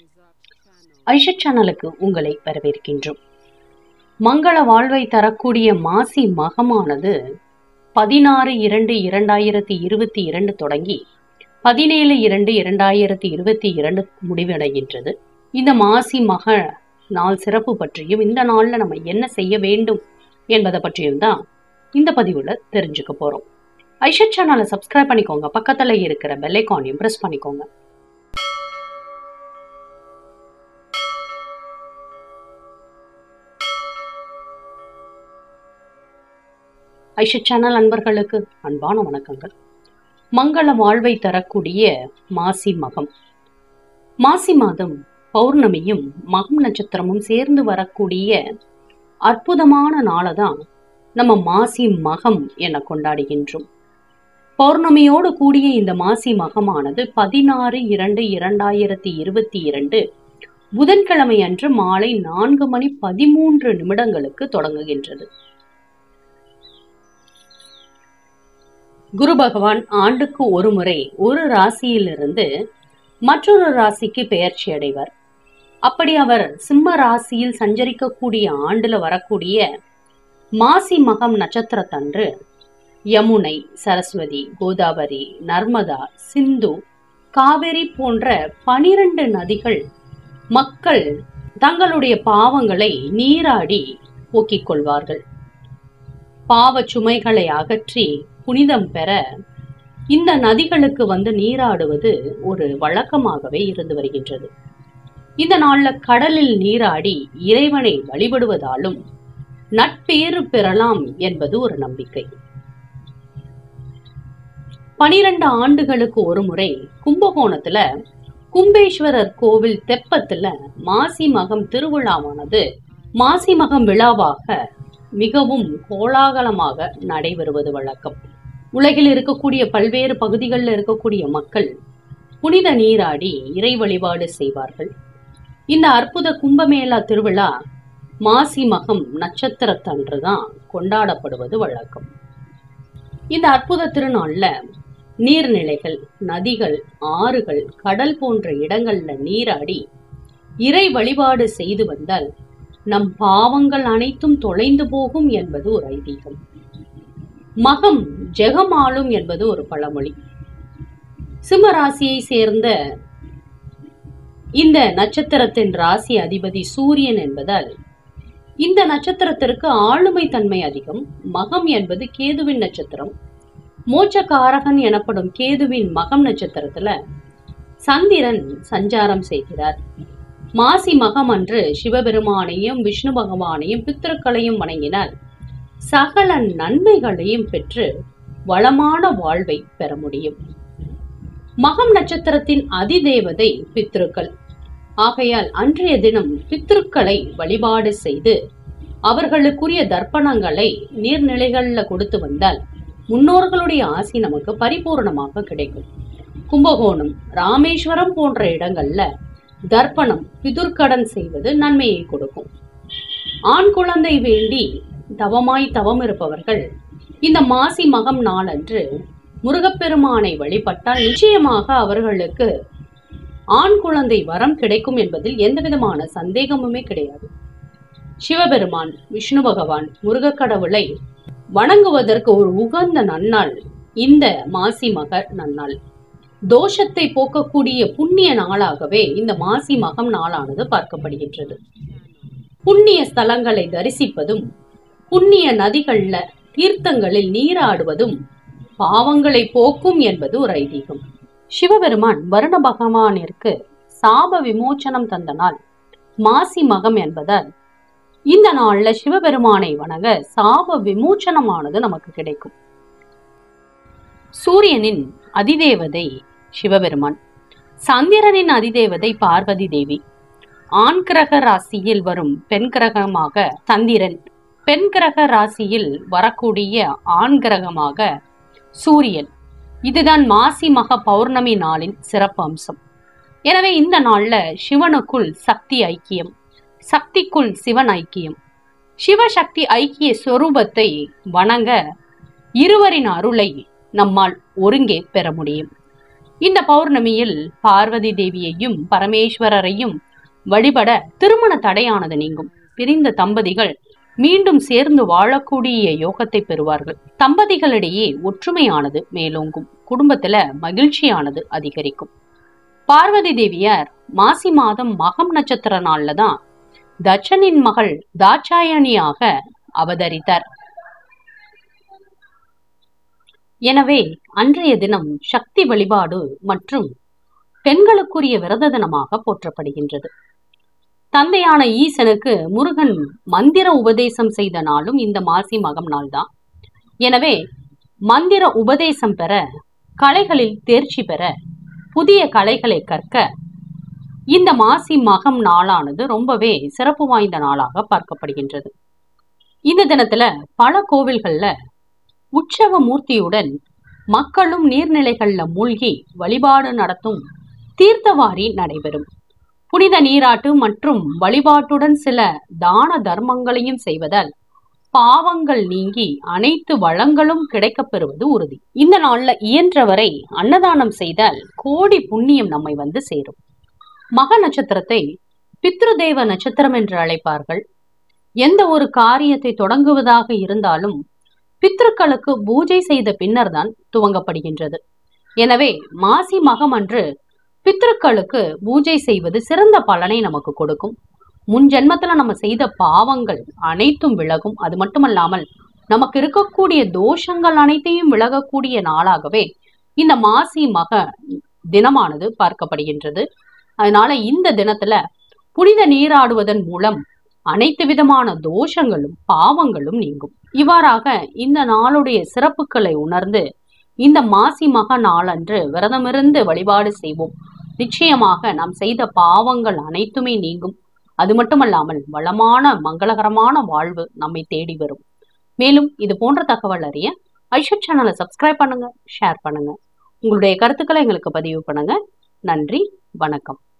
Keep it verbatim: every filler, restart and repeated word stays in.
ஐஷுட் சேனலுக்கு உங்களை வரவேற்கின்றோம். மங்கள வாழ்வை தரக்கூடிய மாசி மகமானது பதினாறு இரண்டு இரண்டாயிரத்தி இருபத்தி இரண்டு தொடங்கி பதினேழு இரண்டு இரண்டாயிரத்தி இருபத்தி இரண்டு முடிவடைகின்றது. இந்த மாசி மக நாள் சிறப்பு பற்றியும் இந்த நாள்ல நம்ம என்ன செய்ய வேண்டும் என்பதை பற்றியும் தான் இந்த பதிவுல தெரிஞ்சுக்க போறோம். ஐஷுட் சேனலை சப்ஸ்கிரைப் பண்ணிக்கோங்க, பக்கத்துல இருக்கிற பெல் ஐகானையும் பிரஸ் பண்ணிக்கோங்க. ஐஷுட் சேனல் அன்பர்களுக்கு அன்பான வணக்கங்கள். மங்கள வாழ்வை தரக்கூடிய மாசி மகம். மாசி மாதம் பௌர்ணமியும் மகம் நட்சத்திரமும் சேர்ந்து வரக்கூடிய அற்புதமான நாளை தான் நம்ம மாசி மகம் என கொண்டாடுகின்றோம். பௌர்ணமியோடு கூடிய இந்த மாசி மகமானது பதினாறு இரண்டு இரண்டாயிரத்தி இருபத்தி இரண்டு புதன்கிழமை அன்று மாலை நான்கு மணி பதிமூன்று நிமிடங்களுக்கு தொடங்குகின்றது. குரு பகவான் ஆண்டுக்கு ஒரு முறை ஒரு ராசியிலிருந்து மற்றொரு ராசிக்கு பெயர்ச்சி அடைவார். அப்படி அவர் சிம்ம ராசியில் சஞ்சரிக்கக்கூடிய ஆண்டுல வரக்கூடிய மாசி மகம் நட்சத்திரத்தன்று யமுனை, சரஸ்வதி, கோதாவரி, நர்மதா, சிந்து, காவேரி போன்ற பனிரெண்டு நதிகள் மக்கள் தங்களுடைய பாவங்களை நீராடி போக்கிக் கொள்வார்கள். பாவ சுமைகளை அகற்றி புனிதம் பெற இந்த நதிகளுக்கு வந்து நீராடுவது ஒரு வழக்கமாகவே இருந்து வருகின்றது. இந்த நாள்ல கடலில் நீராடி இறைவனை வழிபடுவதாலும் நட்பேறு பெறலாம் என்பது ஒரு நம்பிக்கை. பனிரெண்டு ஆண்டுகளுக்கு ஒரு முறை கும்பகோணத்துல கும்பேஸ்வரர் கோவில் தெப்பத்துல மாசி மகம் திருவிழாவானது மாசி மகம் விழாவாக மிகவும் கோலாகலமாக நடைபெறுவது வழக்கம். உலகில் இருக்கக்கூடிய பல்வேறு பகுதிகளில் இருக்கக்கூடிய மக்கள் புனித நீராடி இறை வழிபாடு செய்வார்கள். இந்த அற்புத கும்பமேளா திருவிழா மாசி மகம் நட்சத்திரத்தன்றுதான் கொண்டாடப்படுவது வழக்கம். இந்த அற்புத திருநாள்ல நீர்நிலைகள், நதிகள், ஆறுகள், கடல் போன்ற இடங்கள்ல நீராடி இறை வழிபாடு செய்து வந்தால் நம் பாவங்கள் அனைத்தும் தொலைந்து போகும் என்பது ஒரு ஐதீகம். மகம் ஜெகமாலும் என்பது ஒரு பழமொழி. சிம்ம ராசியை சேர்ந்த இந்த நட்சத்திரத்தின் ராசி அதிபதி சூரியன் என்பதால் இந்த நட்சத்திரத்திற்கு ஆளுமை தன்மை அதிகம். மகம் என்பது கேதுவின் நட்சத்திரம். மோட்சக்காரகன் எனப்படும் கேதுவின் மகம் நட்சத்திரத்துல சந்திரன் சஞ்சாரம் செய்கிறார். மாசி மகம் அன்று சிவபெருமானையும் விஷ்ணு பகவானையும் பித்திருக்களையும் வணங்கினால் சகல நன்மைகளையும் பெற்று வளமான வாழ்வை பெற முடியும். மகம் நட்சத்திரத்தின் அதிதேவதை பித்ருக்கள். ஆகையால் அன்றைய தினம் பித்ருக்களை வழிபாடு செய்து அவர்களுக்குரிய தர்ப்பணங்களை நீர்நிலைகள்ல கொடுத்து வந்தால் முன்னோர்களுடைய ஆசி நமக்கு பரிபூர்ணமாக கிடைக்கும். கும்பகோணம், ராமேஸ்வரம் போன்ற இடங்கள்ல தர்ப்பணம், பிதுர்க்கடன் செய்வது நன்மையை கொடுக்கும். ஆண் குழந்தை வேண்டி தவமாய் தவம் இருப்பவர்கள் இந்த மாசி மகம் நாளன்று முருகப்பெருமானை வழிபட்டால் நிச்சயமாக அவர்களுக்கு ஆண் குழந்தை வரம் கிடைக்கும் என்பதில் எந்த விதமான சந்தேகமுமே கிடையாது. சிவபெருமான், விஷ்ணு பகவான், முருகக்கடவுளை வணங்குவதற்கு ஒரு உகந்த நன்னாள் இந்த மாசி மக நன்னாள். தோஷத்தை போக்கக்கூடிய புண்ணிய நாளாகவே இந்த மாசி மகம் நாளானது பார்க்கப்படுகின்றது. புண்ணிய ஸ்தலங்களை தரிசிப்பதும் புண்ணிய நதிகள்ல தீர்த்தங்களில் நீராடுவதும் பாவங்களை போக்கும் என்பது ஒரு ஐதீகம். சிவபெருமான் வருண பகவானிற்கு சாப விமோச்சனம் தந்த நாள் மாசி மகம் என்பதால் இந்த நாள்ல சிவபெருமானை வணங்க சாப விமோச்சனமானது நமக்கு கிடைக்கும். சூரியனின் அதிதேவதை சிவபெருமான், சந்திரனின் அதிதேவதை பார்வதி தேவி. ஆண் கிரக ராசியில் வரும் பெண் கிரகமாக சந்திரன், பெண் கிரக ராசியில் வரக்கூடிய ஆண் கிரகமாக சூரியன். இதுதான் மாசி மக பௌர்ணமி நாளின் சிறப்பு அம்சம். எனவே இந்த நாள்ல சிவனுக்குள் சக்தி ஐக்கியம், சக்திக்குள் சிவன் ஐக்கியம், சிவசக்தி ஐக்கிய சொரூபத்தை வணங்க இருவரின் அருளை நம்மால் ஒருங்கே பெற முடியும். இந்த பௌர்ணமியில் பார்வதி தேவியையும் பரமேஸ்வரரையும் வழிபட திருமண தடையானது நீங்கும். பிரிந்த தம்பதிகள் மீண்டும் சேர்ந்து வாழக்கூடிய யோகத்தை பெறுவார்கள். தம்பதிகளிடையே ஒற்றுமையானது மேலோங்கும். குடும்பத்துல மகிழ்ச்சியானது அதிகரிக்கும். பார்வதி தேவியார் மாசி மாதம் மகம் நட்சத்திர நாள்ல தான் தட்சனின் மகள் தாட்சாயணியாக அவதரித்தார். எனவே அன்றைய தினம் சக்தி வழிபாடு மற்றும் பெண்களுக்குரிய விரத தினமாக போற்றப்படுகின்றது. தந்தையான ஈசனுக்கு முருகன் மந்திர உபதேசம் செய்த நாளும் இந்த மாசி மகம் நாள் தான். எனவே மந்திர உபதேசம் பெற, கலைகளில் தேர்ச்சி பெற, புதிய கலைகளை கற்க இந்த மாசி மகம் நாளானது ரொம்பவே சிறப்பு வாய்ந்த நாளாக பார்க்கப்படுகின்றது. இந்த தினத்துல பல கோவில்கள்ல உற்சவ மூர்த்தியுடன் மக்களும் நீர்நிலைகள்ல மூழ்கி வழிபாடு நடத்தும் தீர்த்தவாரி நடைபெறும். புனித நீராட்டு மற்றும் வழிபாட்டுடன் சில தான தர்மங்களையும் செய்வதால் பாவங்கள் நீங்கி அனைத்து வளங்களும் கிடைக்கப் பெறுவது உறுதி. இந்த நாள்ல இயன்றவரை அன்னதானம் செய்தால் கோடி புண்ணியம் நம்மை வந்து சேரும். மக நட்சத்திரத்தை பித்ருதேவ நட்சத்திரம் என்று அழைப்பார்கள். எந்த ஒரு காரியத்தை தொடங்குவதாக இருந்தாலும் பித்ருக்களுக்கு பூஜை செய்த பின்னர் தான் துவங்கப்படுகின்றது. எனவே மாசி மகம் அன்று பித்ருக்களுக்கு பூஜை செய்வது சிறந்த பலனை நமக்கு கொடுக்கும். முன் ஜென்மத்துல நம்ம செய்த பாவங்கள் அனைத்தும் விலகும். அது மட்டுமல்லாமல் நமக்கு இருக்கக்கூடிய தோஷங்கள் அனைத்தையும் விலகக்கூடிய நாளாகவே இந்த மாசி மக தினமானது பார்க்கப்படுகின்றது. அதனால இந்த தினத்துல புனித நீராடுவதன் மூலம் அனைத்து விதமான தோஷங்களும் பாவங்களும் நீங்கும். இவ்வாறாக இந்த நாளுடைய சிறப்புகளை உணர்ந்து இந்த மாசி மக நாளன்று விரதமிருந்து வழிபாடு செய்வோம். நிச்சயமாக நாம் செய்த பாவங்கள் அனைத்துமே நீங்கும். அது மட்டுமல்லாமல் வளமான மங்களகரமான வாழ்வு நம்மை தேடி வரும். மேலும் இது போன்ற தகவல் அறிய ஐஷுட் சேனலை சப்ஸ்கிரைப் பண்ணுங்க, ஷேர் பண்ணுங்க, உங்களுடைய கருத்துக்களை எங்களுக்கு பதிவு பண்ணுங்க. நன்றி, வணக்கம்.